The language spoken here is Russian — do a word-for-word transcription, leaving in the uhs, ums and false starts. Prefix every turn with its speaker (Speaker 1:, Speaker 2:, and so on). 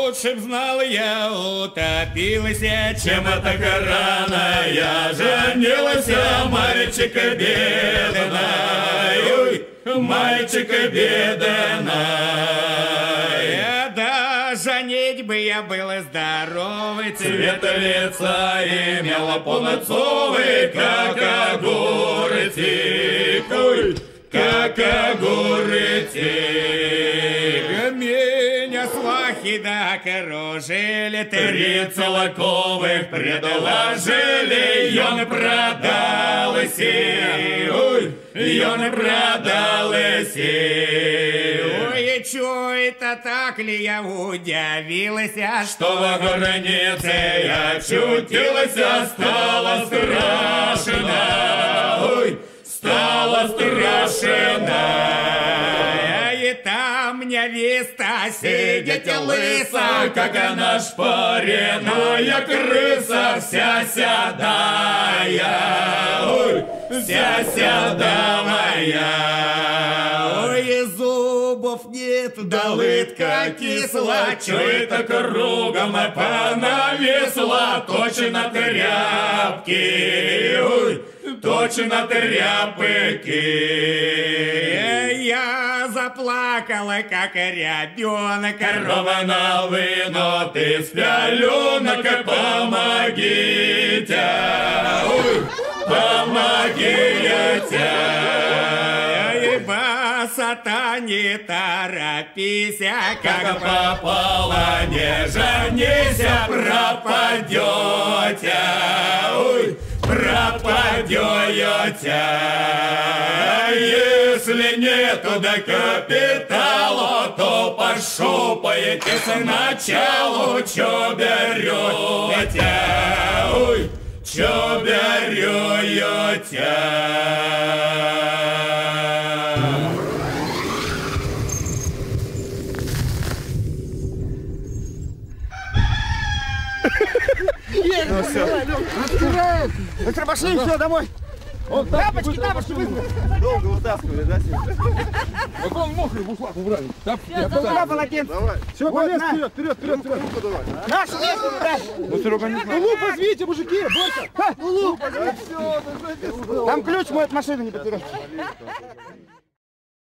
Speaker 1: лучше б знал я, утопилась, чем так рано я женилась, мальчика бедная, ой, мальчика бедная. Да женитьбы я был здоровый, цвет лица имела полноцовый, как огурчик, ой, как огурчик. Меня свахи докружили, три целковых предложили, он продалась, ой, он продалась. Ой, чё это так ли я удивилась, что в границе очутилась, стало страшно, ой, стало страшно. И там невеста сидит лыса, как она шпаренная крыса, вся седая, ой, вся седая. Ой, зубов нет, да лытка кисла, чё это кругом понависла, точно тряпки, ой, точно тряпки. Я заплакала, как ребенок, ровно вынут из пеленок, помогите, ой, помогите. Ибо сатане торопись, как попало, не женись, пропадете, ой, пропадете. Если нету до капитала, то пошупаете сначала, чё берете, ой, чё берете.
Speaker 2: Ну все. Открывает. Быстро пошли, все, домой. Он тапочки, тапочки, быстро. Долго вытаскивали, да, сегодня?
Speaker 3: Вот он мокрый бушлак убрали.
Speaker 2: Туда полотенце.
Speaker 3: Давай. Все, полез, вперед, вперед, вперед, вперед.
Speaker 2: Наше место, да.
Speaker 3: Ну, все равно не знаю. Ну, позвите, мужики, быстро.
Speaker 2: Там ключ мой от машины не потерял.